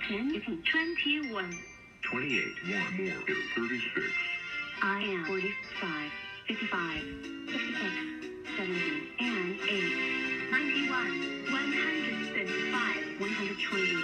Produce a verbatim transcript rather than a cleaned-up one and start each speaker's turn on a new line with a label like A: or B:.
A: ten, twenty-one.
B: twenty-eight. One more is thirty-six.
A: I am forty-five, fifty-five, fifty-six, seventy, and eight. ninety-one, one hundred seventy-five, one hundred twenty.